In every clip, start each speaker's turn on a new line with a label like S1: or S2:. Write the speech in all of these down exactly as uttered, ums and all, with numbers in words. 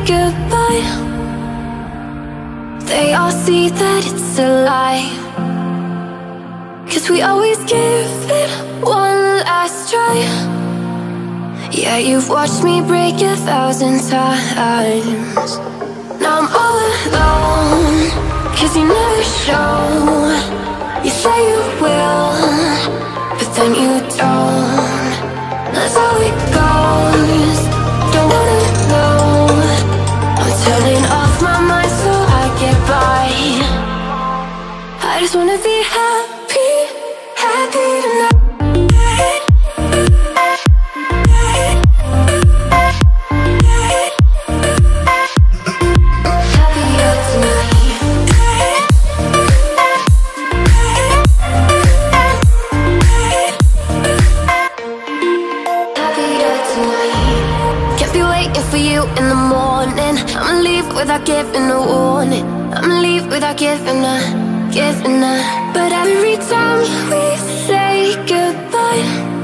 S1: goodbye, they all see that it's a lie. 'Cause we always give it one last try. Yeah, you've watched me break a thousand times. Now I'm all alone, 'cause you never show. You say you will, but then you don't. That's how it goes, don't wanna know. I'm turning off my mind so I get by. I just wanna be happy, happy tonight. In the morning, I'ma leave without giving a warning. I'ma leave without giving a, giving a. But every time we say goodbye,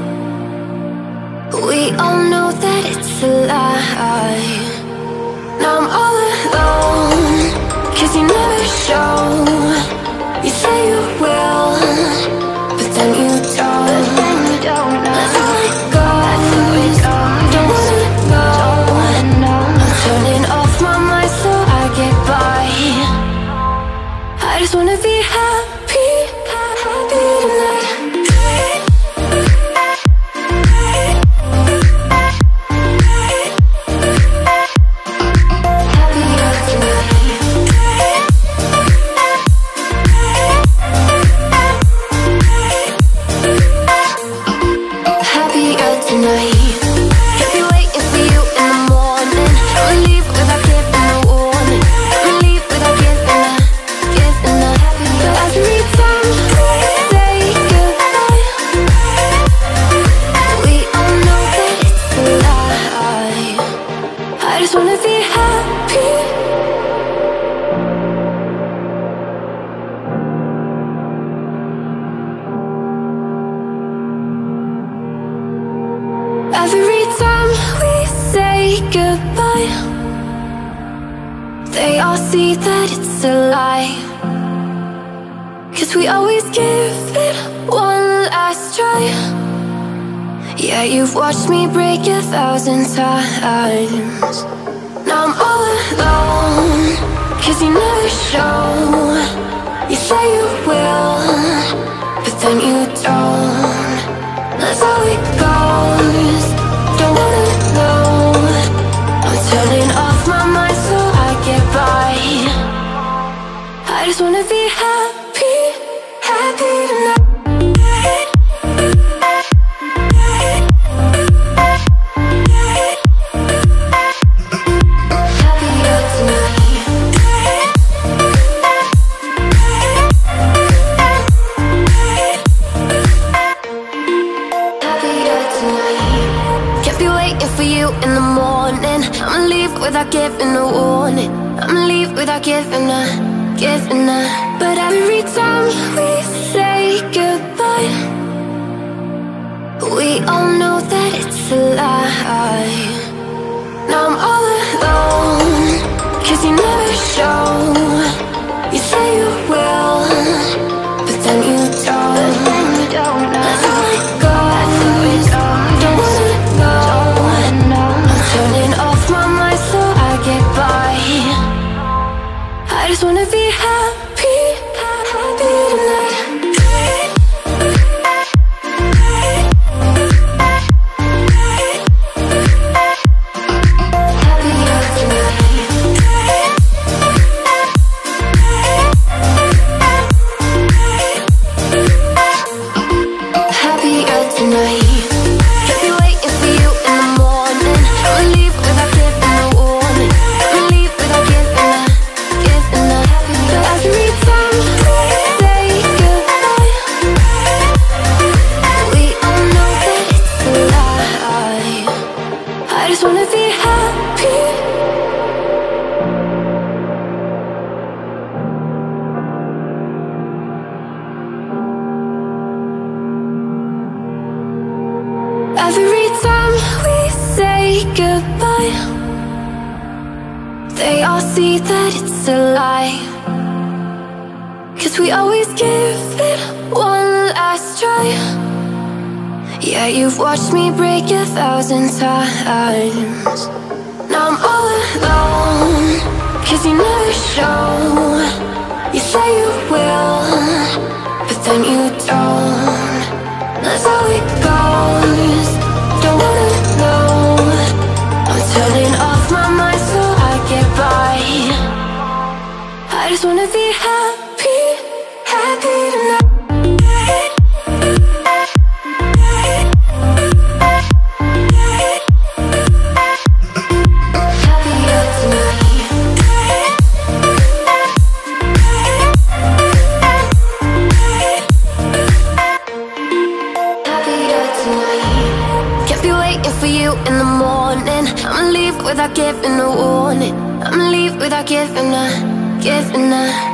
S1: we all know that it's a lie. Now I'm all alone, 'cause you never show. You say you will, but then you don't. But then you don't know. That's how it goes, don't wanna know. Turning off my mind so I get by. I just wanna be happy, happy tonight. Happier tonight. Every time we say goodbye, they all see that it's a lie. 'Cause we always give it one last try. Yeah, you've watched me break a thousand times. Now I'm all alone, 'cause you never show. You say you will, but then you don't. That's how it goes, don't wanna know. I'm turning off my mind so I get by. I just wanna be happy, happy tonight. For you in the morning, I'ma leave without giving a warning. I'ma leave without giving a, giving a. But every time we say goodbye, we all know that it's a lie. Now I'm all alone, 'cause you never show. You say you will, but then you don't. But then you don't know. That's how it goes, don't wanna know. Turning off my mind so I get by. I just wanna be happy, happy tonight. Happier tonight. I just wanna be happy. Every time we say goodbye, they all see that it's a lie. 'Cause we always give it one last try. Yeah, you've watched me break a thousand times. Now I'm all alone, 'cause you never show. You say you will, but then you don't. That's how it goes, don't wanna know. I'm turning off my mind so I get by. I just wanna be happy, happy tonight. For you in the morning, I'ma leave without giving a warning. I'ma leave without giving a, giving a